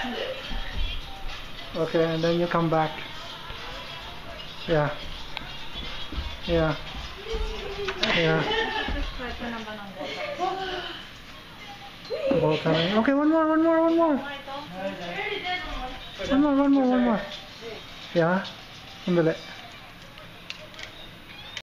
Okay, and then you come back. Yeah. Yeah. Yeah. Ball coming. Okay, one more. One more. Yeah. Sandali.